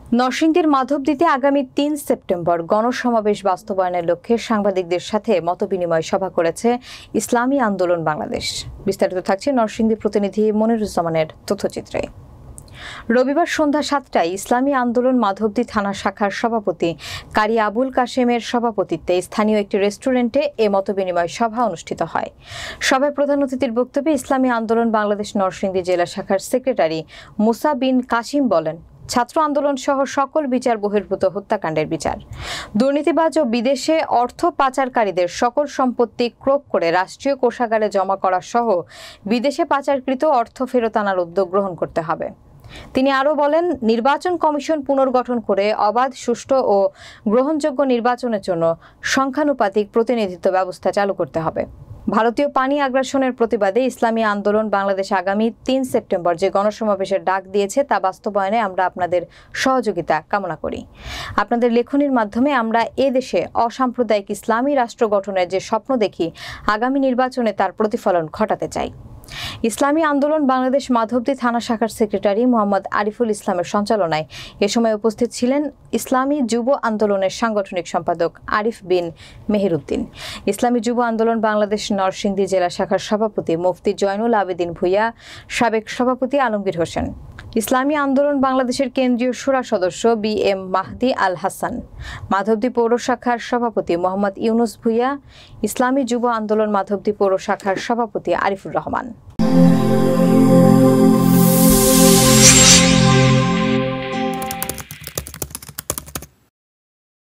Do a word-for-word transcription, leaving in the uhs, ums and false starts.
নরসিংদীর মাধবদীতে আগামী তিন সেপ্টেম্বর গণসমাবেশ বাস্তবায়নের লক্ষ্যে সাংবাদিকদের সাথে মতবিনিময় সভা করেছে ইসলামী আন্দোলন বাংলাদেশ। বিস্তারিত থাকছে নরসিংদী প্রতিনিধি মনিরুজ্জামানের তথ্যচিত্রে। রবিবার সন্ধ্যা সাতটায় ইসলামী আন্দোলন মাধবদী থানা শাখার সভাপতি কারি আবুল কাশেমের সভাপতিত্বে স্থানীয় একটি রেস্টুরেন্টে এ মতবিনিময় সভা অনুষ্ঠিত হয়। সভায় প্রধান অতিথির বক্তব্যে ইসলামী আন্দোলন বাংলাদেশ নরসিংদী জেলা শাখার সেক্রেটারি মুসা বিন কাসিম বলেন, ছাত্র আন্দোলন সহ সকল বিচার বহির্ভূত হত্যাকাণ্ডের বিচার, দুর্নীতিবাজ ও বিদেশে অর্থ পাচারকারীদের সকল সম্পত্তি ক্রোপ করে রাষ্ট্রীয় কোষাগারে জমা করা সহ বিদেশে পাচারকৃত অর্থ ফেরত আনার উদ্যোগ গ্রহণ করতে হবে। তিনি আরও বলেন, নির্বাচন কমিশন পুনর্গঠন করে অবাধ, সুষ্ঠু ও গ্রহণযোগ্য নির্বাচনের জন্য সংখ্যানুপাতিক প্রতিনিধিত্ব ব্যবস্থা চালু করতে হবে। ভারতীয় পানি আগ্রাসনের প্রতিবাদে ইসলামী আন্দোলন বাংলাদেশ আগামী তিন সেপ্টেম্বর যে গণসমাবেশের ডাক দিয়েছে তা বাস্তবায়নে আমরা আপনাদের সহযোগিতা কামনা করি। আপনাদের লেখনীর মাধ্যমে আমরা এ দেশে অসাম্প্রদায়িক ইসলামী রাষ্ট্র গঠনের যে স্বপ্ন দেখি, আগামী নির্বাচনে তার প্রতিফলন ঘটাতে চাই। ইসলামী আন্দোলন বাংলাদেশ মাধবদী থানা শাখার সেক্রেটারি মোহাম্মদ আরিফুল ইসলামের সঞ্চালনায় এ সময় উপস্থিত ছিলেন ইসলামী যুব আন্দোলনের সাংগঠনিক সম্পাদক আরিফ বিন মেহেরউদ্দিন, ইসলামী যুব আন্দোলন বাংলাদেশ নরসিংদী জেলা শাখার সভাপতি মুফতি জয়নুল আবেদিন ভূঁইয়া, সাবেক সভাপতি আলমগীর হোসেন, ইসলামী আন্দোলন বাংলাদেশের কেন্দ্রীয় শুরা সদস্য বি এম মাহদি আল হাসান, মাধবদী পৌর শাখার সভাপতি মোহাম্মদ ইউনুস ভূঁইয়া, ইসলামী যুব আন্দোলন মাধবদী পৌর শাখার সভাপতি আরিফুর রহমান।